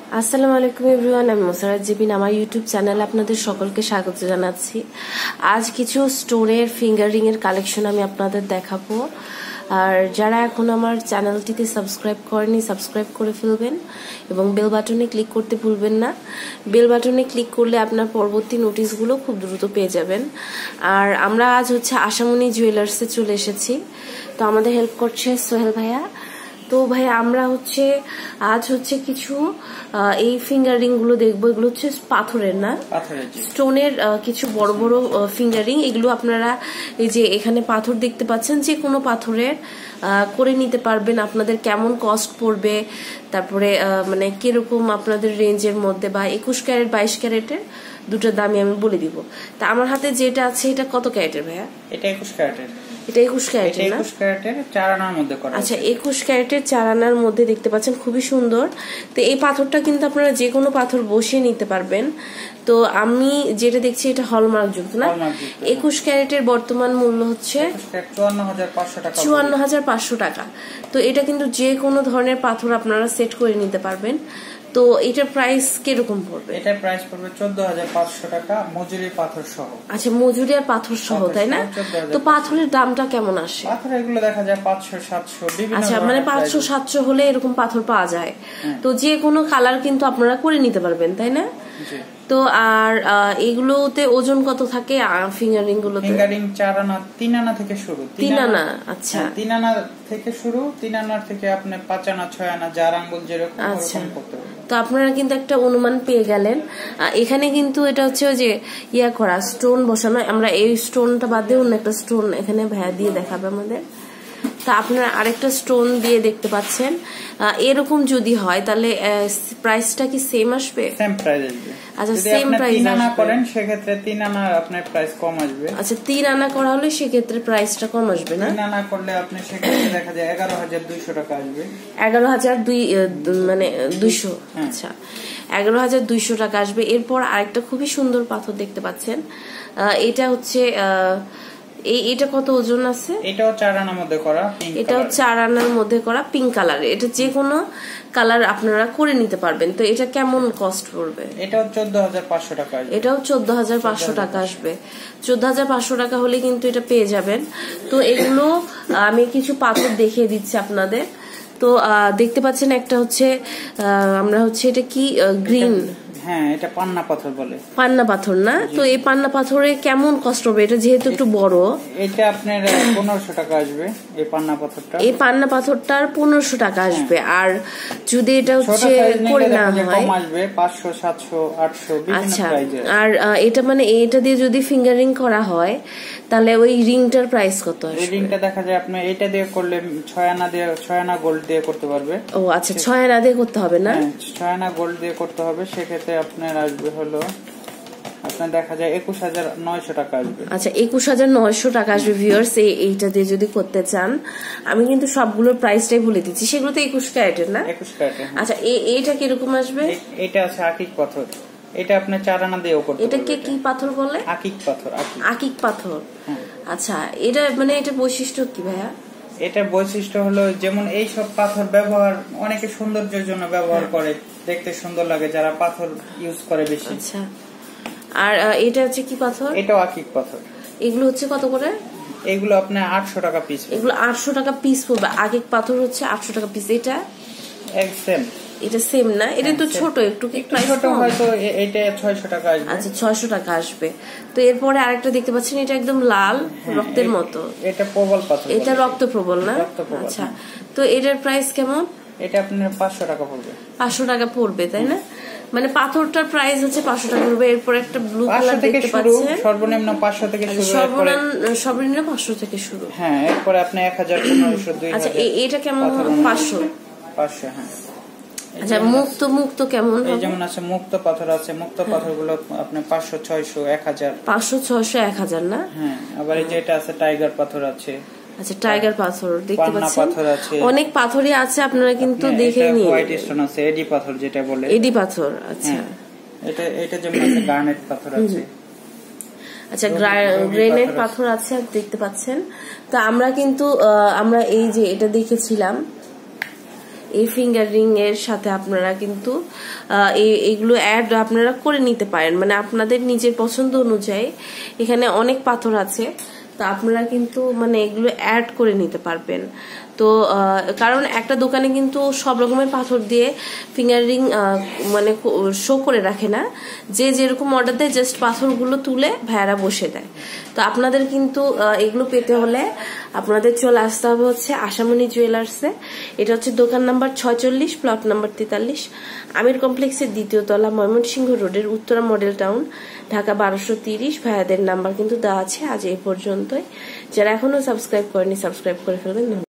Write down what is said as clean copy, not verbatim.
আসসালামু আলাইকুম এভরিওয়ান, আমি মোসারাত জিবিন। আমার ইউটিউব চ্যানেলে আপনাদের সকলকে স্বাগত জানাচ্ছি। আজ কিছু স্টোনের ফিঙ্গারিং এর কালেকশন আমি আপনাদের দেখাবো। আর যারা এখন আমার চ্যানেলটিতে সাবস্ক্রাইব করেনি, সাবস্ক্রাইব করে ফেলবেন এবং বেল বাটনে ক্লিক করতে ভুলবেন না। বেল বাটনে ক্লিক করলে আপনার পরবর্তী নোটিশগুলো খুব দ্রুত পেয়ে যাবেন। আর আমরা আজ আশামণি জুয়েলার্সে চলে এসেছি। তো আমাদের হেল্প করছে সোহেল ভাইয়া। তো ভাই আমরা আজ কিছু এই ফিঙ্গারিং গুলো দেখবো। এগুলো পাথরের না, স্টোনের কিছু বড় বড় ফিঙ্গারিং। এগুলো আপনারা এই যে এখানে পাথর দেখতে পাচ্ছেন, যে কোনো পাথরের করে নিতে পারবেন। আপনাদের কেমন কস্ট পড়বে, তারপরে মানে কিরকম আপনাদের রেঞ্জের মধ্যে, বা 21 ক্যারেট 22 ক্যারেটের দুটো দামই আমি বলে দিব। তা আমার হাতে যেটা আছে এটা কত ক্যারেটের ভাইয়া? এটা 21 ক্যারেটের। এটা 21 ক্যারেটের না? 21 ক্যারেটের 4 আনার মধ্যে করা। আচ্ছা, 21 ক্যারেটের 4 আনার মধ্যে দেখতে পাচ্ছেন, খুবই সুন্দর। তো এই পাথরটা কিন্তু আপনারা যে কোনো পাথর বসিয়ে নিতে পারবেন। তো আমি যেটা দেখছি এটা হলমার্ক যুক্ত না। 21 ক্যারেটের বর্তমান মূল্য হচ্ছে 54,500 টাকা। 54,500 টাকা। তো এটা কিন্তু যে কোনো ধরনের পাথর আপনারা সেট করে নিতে পারবেন। তো এটার প্রাইস কিরকম পড়বে? এটার প্রাইস পড়বে 14,500 টাকা মজুরি পাথর সহ। আচ্ছা, মজুরি আর পাথর সহ, তাই না? তো পাথরের দামটা কেমন আসে? পাথর এগুলো দেখা যায় 500-700 বিভিন্ন। আচ্ছা, মানে 500-700 হলে এরকম পাথর পাওয়া যায়। তো যে কোনো কালার কিন্তু আপনারা করে নিতে পারবেন, তাই না? তো আর এগুলোতে ওজন কত থাকে ফিঙ্গারিং গুলোতে? ফিঙ্গারিং 4 আনা 3 আনা থেকে শুরু। 3 আনা? আচ্ছা, 3 আনা থেকে শুরু। 3 আনার থেকে আপনি 5 আনা 6 আনা যার আঙ্গুল যেরকম ওরকম করতে পারবেন। তো আপনারা কিন্তু একটা অনুমান পেয়ে গেলেন। এখানে কিন্তু এটা যে ইয়া করা স্টোন বসানো। আমরা এই স্টোনটা বাদ দিয়ে অন্য একটা স্টোন এখানে ভাইয়া দিয়ে দেখাবে আমাদের। তা আপনারা আরেকটা স্টোন দিয়ে দেখতে পাচ্ছেন। এরকম যদি হয় তাহলে প্রাইসটা কি সেম আসবে? সেম প্রাইস আসবে। আচ্ছা, সেম প্রাইস আসবে। 3 আনা করেন সেক্ষেত্রে 3 আনা আপনার প্রাইস কম আসবে। আচ্ছা, 3 আনা করা হলে সেক্ষেত্রে প্রাইসটা কম আসবে না? 3 আনা করলে আপনি সেক্ষেত্রে দেখা যায় 11,200 টাকা আসবে। 11,200। আচ্ছা, 11,200 টাকা আসবে। এরপর আরেকটা খুবই সুন্দর পাথর দেখতে পাচ্ছেন। এটা এটা কত ওজন আছে? এটাও 4 আনার মধ্যে করা। এটাও 4 আনার মধ্যে করা, পিঙ্ক কালার। এটা যে কোনো কালার আপনারা করে নিতে পারবেন। তো এটা কেমন কস্ট পড়বে? এটাও 14,500 টাকা আসবে। এটাও 14,500 টাকা আসবে। 14,500 টাকা হলে কিন্তু এটা পেয়ে যাবেন। তো এগুলো আমি কিছু পাথর দেখিয়ে দিচ্ছি আপনাদের। তো দেখতে পাচ্ছেন একটা আমরা এটা কি গ্রিন। হ্যাঁ, এটা পান্না পাথর বলে। পান্না পাথর না? তো এই পান্না পাথরে কেমন কষ্ট হবে? এটা যেহেতু একটু বড়। এটা আপনার 1500 টাকা আসবে এই পান্না পাথরটা। এই পান্না পাথরটার 1500 টাকা আসবে। আর যদি এটা করে না হয় কম আসবে 500, 700, 800 বিভিন্ন প্রাইজে। আর এটা মানে এটা দিয়ে যদি ফিঙ্গারিং করা হয় তাহলে ওই রিংটার প্রাইস কত আসবে? এই রিংটা দেখা যায় আপনি এটা দিয়ে করলে 6 আনা গোল্ড দিয়ে করতে পারবে। ও আচ্ছা, 6 আনা দিয়ে করতে হবে না? 6 আনা গোল্ড দিয়ে করতে হবে। সেক্ষেত্রে আপনার আসবে আপনার দেখা যায় 21,900 টাকা আসবে। আচ্ছা, 21,900 টাকা আসবে ভিউয়ার্স এইটা দিয়ে যদি করতে চান। আমি কিন্তু সবগুলোর প্রাইসটাই বলে দিচ্ছি। সেগুলো তো 21 ক্যারেটের না? 21 ক্যারেটের। আচ্ছা, এইটা কিরকম আসবে? এটা আছে আকিক পাথর। এটা আপনি 4 আনা দিয়েও করতে পারবেন। এটাকে কি পাথর বলে? আকিক পাথর। আকিক পাথর। আচ্ছা, এটা এটা বৈশিষ্ট্য কি ভাইয়া? এটা বৈশিষ্ট্য হলো যেমন এই সব পাথর ব্যবহার অনেকে সৌন্দর্যের জন্য ব্যবহার করে, দেখতে সুন্দর লাগে যারা পাথর ইউজ করে বেশি। আচ্ছা, আর এটা কি পাথর? এটাও আকিক পাথর। এগুলো কত করে? এগুলো আপনার 800 টাকা পিস। এগুলো 800 টাকা পিস পড়বে। আকিক পাথর 800 টাকা পিস। এটা একদম এটা সেম না? এটা তো ছোট একটু, কি প্রাইস ছোট হয়তো এটা 600 টাকা আসবে। আচ্ছা, 600 টাকা আসবে। তো এরপরে আরেকটা দেখতে পাচ্ছেন, এটা একদম লাল রক্তের মতো। এটা প্রবল পাথর। এটা রক্ত প্রবল না? আচ্ছা, তো এটার প্রাইস কেমন? এটা আপনার 500 টাকা পড়বে। 500 টাকা পড়বে, তাই না? মানে পাথরটার প্রাইস 500 টাকা পড়বে। এরপর একটা ব্লু কালার দেখতে পাচ্ছেন, সর্বনিম্ন 500 থেকে শুরু। সর্বনিম্ন 500 থেকে শুরু। হ্যাঁ, এরপরে আপনি 1000, 1500, 2000। আচ্ছা, এটা কেমন? 500। হ্যাঁ। আচ্ছা, মুক্ত কেমন? এই যেমন আছে মুক্ত পাথর আছে। মুক্ত পাথরগুলো আপনি 500, 600, 1000। 500, 600, 1000 না? হ্যাঁ, আবার এই যে এটা আছে টাইগার পাথর আছে। আচ্ছা, টাইগার পাথর দেখতে পাচ্ছেন। অনেক পাথরই আছে, আপনারা কিন্তু দেখে নিন। হোয়াইট স্টোন আছে, এডি পাথর যেটা বলে। এডি পাথর। আচ্ছা, এটা যেমন আছে গার্নেট পাথর আছে। আচ্ছা, গ্রেনাইট পাথর আছে দেখতে পাচ্ছেন। তো আমরা কিন্তু আমরা এই যে এটা দেখেছিলাম, এই ফিঙ্গার রিং এর সাথে আপনারা কিন্তু এইগুলো অ্যাড আপনারা করে নিতে পারেন, মানে আপনাদের নিজের পছন্দ অনুযায়ী। এখানে অনেক পাথর আছে, তো আপনারা কিন্তু মানে এগুলো অ্যাড করে নিতে পারবেন। তো কারণ একটা দোকানে কিন্তু সব রকমের পাথর দিয়ে ফিঙ্গার রিং মানে শো করে রাখে না, যে যেরকম অর্ডার দেয় জাস্ট পাথরগুলো তুলে ভাইয়ারা বসে দেয়। তো আপনাদের কিন্তু এগুলো পেতে হলে আপনাদের চলে আসতে হবে হচ্ছে আশামণি জুয়েলার্সে। এটা হচ্ছে দোকান নাম্বার 46, প্লট নাম্বার 43, আমির কমপ্লেক্সের 2য় তলা, ময়মনসিংহ রোডের উত্তরা মডেল টাউন, ঢাকা 1230। ভাইয়াদের নাম্বার কিন্তু দেওয়া আছে। আজ এই পর্যন্তই। যারা এখনো সাবস্ক্রাইব করেনি সাবস্ক্রাইব করে ফেলবেন।